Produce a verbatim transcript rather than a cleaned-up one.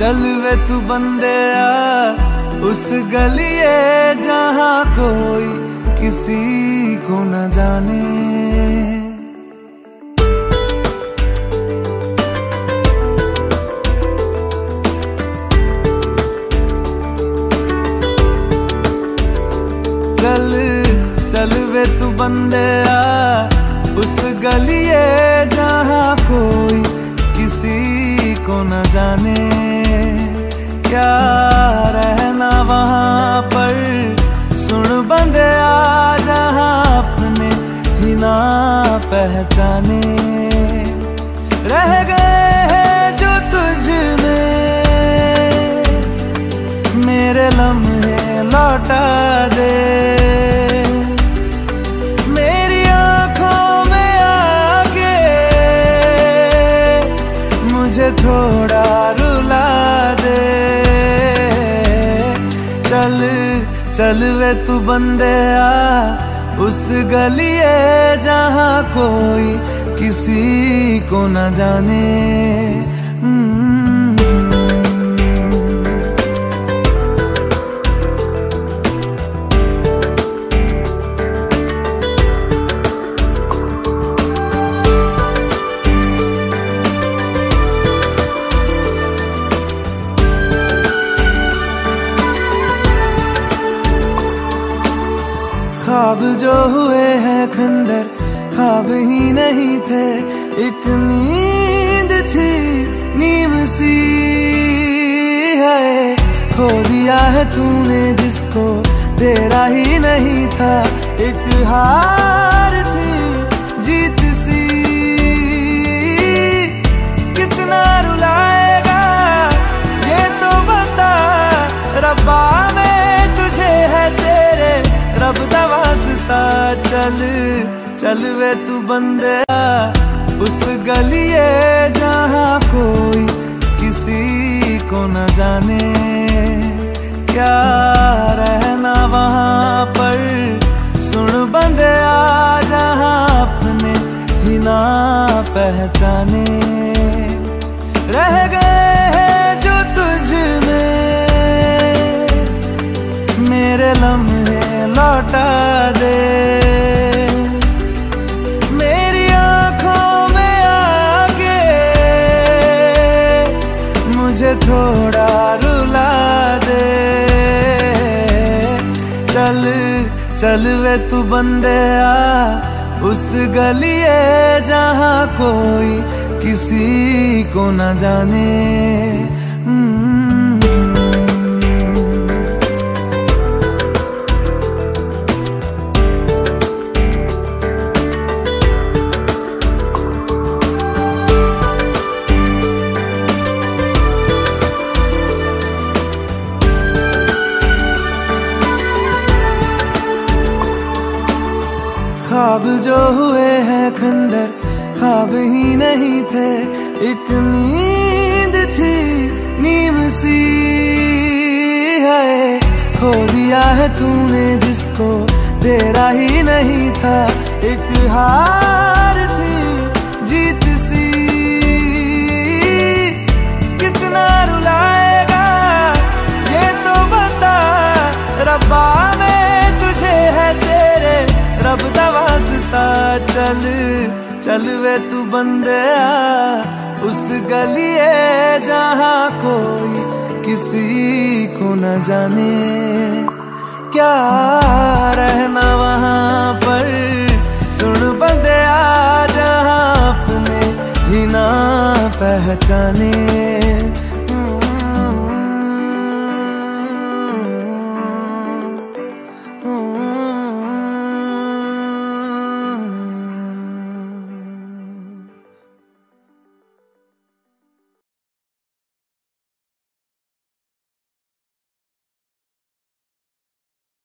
चल वे तू बंदे आ उस गलिए जहाँ कोई किसी को न जाने। चल चल वे तू बंदे आ उस गलिए जहाँ कोई किसी को न जाने। क्या रहना वहाँ पर सुन बंदे आ जहाँ अपने ही ना पहचाने। रह गए हैं जो तुझ में मेरे लम्हे लौटा दे। मेरी आंखों में आके मुझे थोड़ा रुला दे। चल चल वे तू बंदे आ उस गलिए जहाँ कोई किसी को न जाने। ख्वाब जो हुए हैं खंडर ख्वाब ही नहीं थे, एक नींद थी नीम सी है। खो दिया है तूने जिसको तेरा ही नहीं था, एक हार थी जीत सी। कितना रुलाएगा ये तो बता, रब्बा में तुझे है तेरे रब दा वास्ता। चल चल वे तू बंदे आ उस गलिए जहाँ कोई किसी को न जाने। क्या रहना वहाँ पर सुन बंदे आ जहाँ अपने ही ना पहचाने। रह गए हैं जो तुझ में मेरे लम्हे लौटा दे। मेरी आंखों में आके मुझे थोड़ा रुला दे। चल चल वे तू बंदे आ उस गलिए जहाँ कोई किसी को न जाने। ख्वाब जो हुए हैं खंडर ख्वाब ही नहीं थे, एक नींद थी नीम सी है। खो दिया है तूने जिसको तेरा ही नहीं था, एक हार थी जीत सी। कितना रुलाएगा ये तो बता, रब्बा में तुझे है तेरे रब दा वास्ता। चल चल वे तू बंदे आ उस गलिए जहाँ कोई किसी को न जाने। क्या